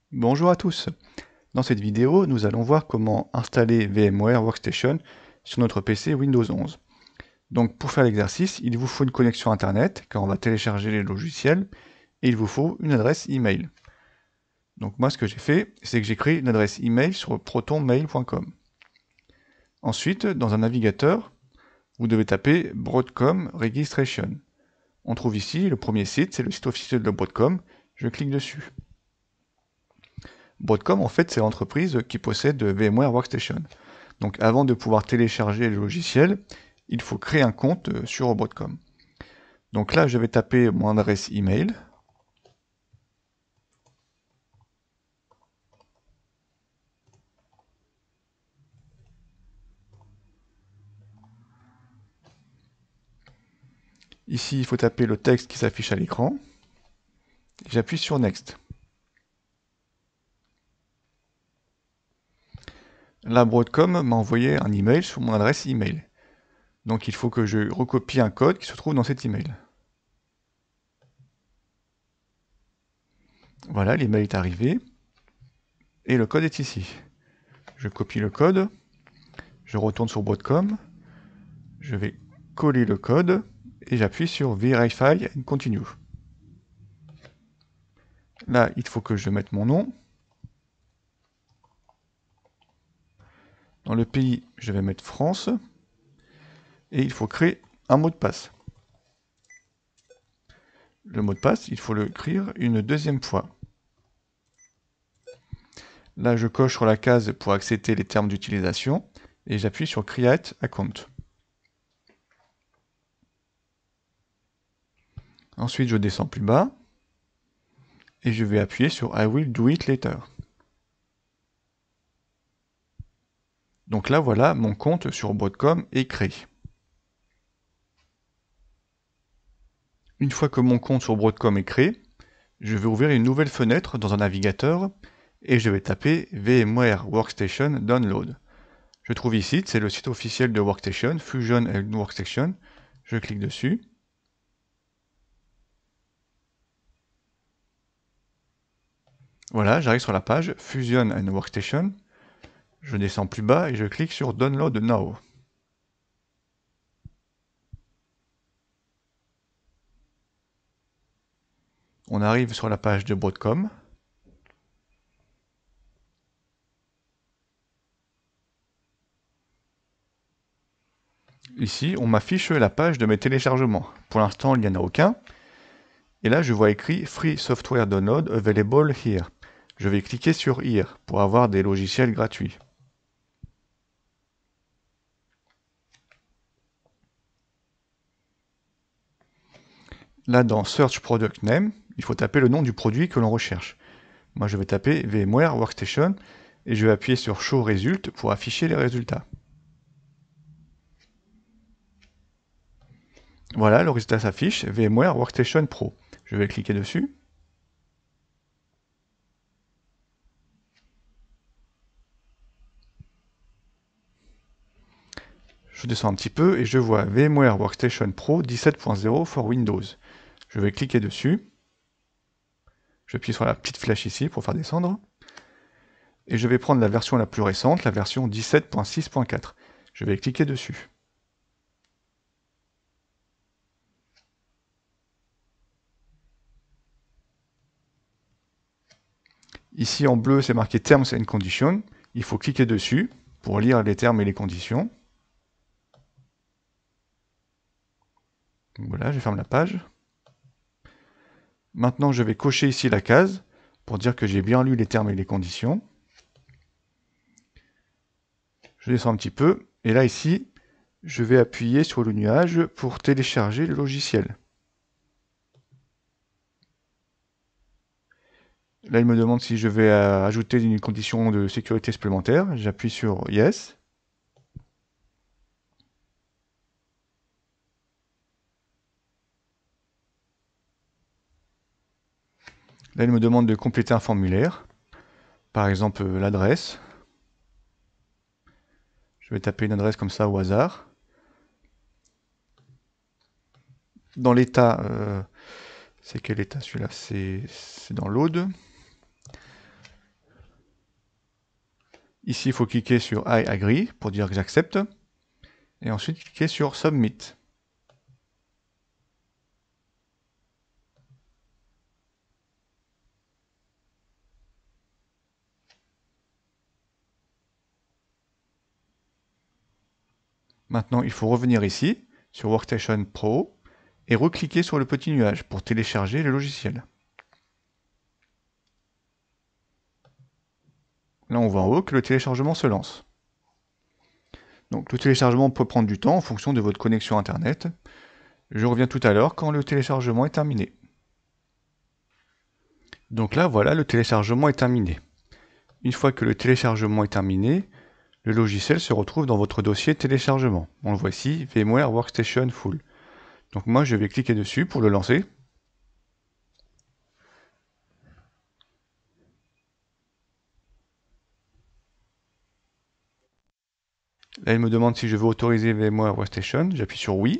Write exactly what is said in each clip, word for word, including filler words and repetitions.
Bonjour à tous. Dans cette vidéo, nous allons voir comment installer VMware Workstation sur notre P C Windows onze. Donc pour faire l'exercice, il vous faut une connexion Internet, car on va télécharger les logiciels, et il vous faut une adresse email. Donc moi ce que j'ai fait, c'est que j'ai créé une adresse email sur protonmail point com. Ensuite, dans un navigateur, vous devez taper Broadcom Registration. On trouve ici le premier site, c'est le site officiel de Broadcom. Je clique dessus. Broadcom, en fait, c'est l'entreprise qui possède VMware Workstation. Donc avant de pouvoir télécharger le logiciel, il faut créer un compte sur Broadcom. Donc là, je vais taper mon adresse email. Ici, il faut taper le texte qui s'affiche à l'écran. J'appuie sur Next. Là, Broadcom m'a envoyé un email sur mon adresse email. Donc il faut que je recopie un code qui se trouve dans cet email. Voilà, l'email est arrivé. Et le code est ici. Je copie le code. Je retourne sur Broadcom. Je vais coller le code. Et j'appuie sur Verify and Continue. Là, il faut que je mette mon nom. Dans le pays, je vais mettre France. Et il faut créer un mot de passe. Le mot de passe, il faut l'écrire une deuxième fois. Là, je coche sur la case pour accepter les termes d'utilisation et j'appuie sur Create Account. Ensuite, je descends plus bas et je vais appuyer sur I will do it later. Donc là, voilà, mon compte sur Broadcom est créé. Une fois que mon compte sur Broadcom est créé, je vais ouvrir une nouvelle fenêtre dans un navigateur et je vais taper VMware Workstation Download. Je trouve ici, c'est le site officiel de Workstation, Fusion and Workstation. Je clique dessus. Voilà, j'arrive sur la page Fusion and Workstation. Je descends plus bas et je clique sur Download Now. On arrive sur la page de Broadcom. Ici, on m'affiche la page de mes téléchargements. Pour l'instant, il n'y en a aucun. Et là, je vois écrit Free Software Download Available Here. Je vais cliquer sur Here pour avoir des logiciels gratuits. Là, dans Search Product Name, il faut taper le nom du produit que l'on recherche. Moi, je vais taper VMware Workstation et je vais appuyer sur Show Result pour afficher les résultats. Voilà, le résultat s'affiche, VMware Workstation Pro. Je vais cliquer dessus. Je descends un petit peu et je vois VMware Workstation Pro dix-sept point zéro for Windows. Je vais cliquer dessus. J'appuie sur la petite flèche ici pour faire descendre. Et je vais prendre la version la plus récente, la version dix-sept point six point quatre. Je vais cliquer dessus. Ici en bleu, c'est marqué Terms and Conditions. Il faut cliquer dessus pour lire les termes et les conditions. Voilà, je ferme la page. Maintenant, je vais cocher ici la case pour dire que j'ai bien lu les termes et les conditions. Je descends un petit peu, et là ici, je vais appuyer sur le nuage pour télécharger le logiciel. Là, il me demande si je vais ajouter une condition de sécurité supplémentaire. J'appuie sur Yes. Là, il me demande de compléter un formulaire. Par exemple, l'adresse. Je vais taper une adresse comme ça au hasard. Dans l'état, euh, c'est quel état celui-là? C'est dans l'Aude. Ici, il faut cliquer sur I agree pour dire que j'accepte. Et ensuite, cliquer sur Submit. Maintenant, il faut revenir ici, sur Workstation Pro, et recliquer sur le petit nuage pour télécharger le logiciel. Là, on voit en haut que le téléchargement se lance. Donc, le téléchargement peut prendre du temps en fonction de votre connexion Internet. Je reviens tout à l'heure quand le téléchargement est terminé. Donc là, voilà, le téléchargement est terminé. Une fois que le téléchargement est terminé, le logiciel se retrouve dans votre dossier téléchargement. On le voit ici, VMware Workstation Full. Donc moi, je vais cliquer dessus pour le lancer. Là, il me demande si je veux autoriser VMware Workstation. J'appuie sur oui.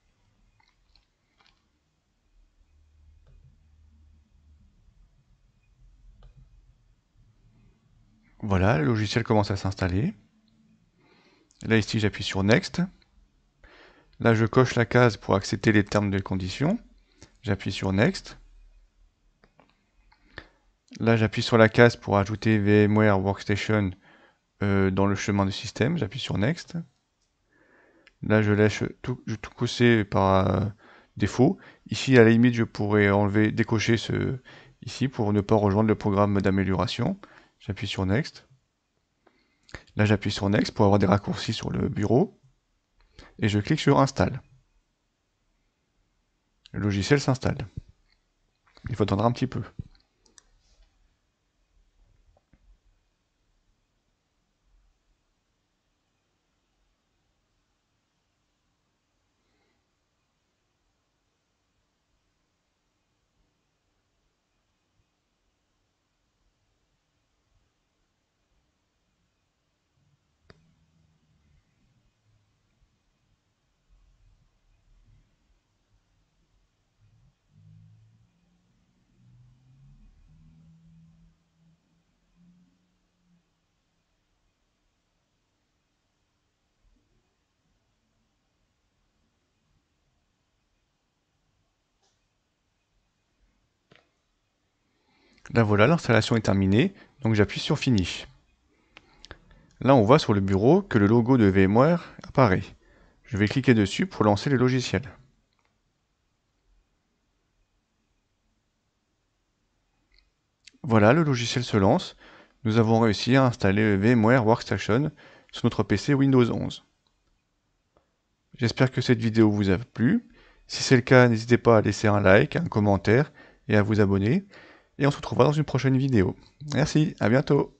Voilà, le logiciel commence à s'installer. Là, ici, j'appuie sur Next. Là, je coche la case pour accepter les termes et conditions. J'appuie sur Next. Là, j'appuie sur la case pour ajouter VMware Workstation euh, dans le chemin du système. J'appuie sur Next. Là, je laisse tout, tout cocher par euh, défaut. Ici, à la limite, je pourrais enlever, décocher ce ici pour ne pas rejoindre le programme d'amélioration. J'appuie sur Next. Là, j'appuie sur Next pour avoir des raccourcis sur le bureau. Et je clique sur Install. Le logiciel s'installe. Il faut attendre un petit peu. Là voilà, l'installation est terminée, donc j'appuie sur Finish. Là on voit sur le bureau que le logo de VMware apparaît. Je vais cliquer dessus pour lancer le logiciel. Voilà, le logiciel se lance. Nous avons réussi à installer VMware Workstation sur notre P C Windows onze. J'espère que cette vidéo vous a plu. Si c'est le cas, n'hésitez pas à laisser un like, un commentaire et à vous abonner. Et on se retrouvera dans une prochaine vidéo. Merci, à bientôt.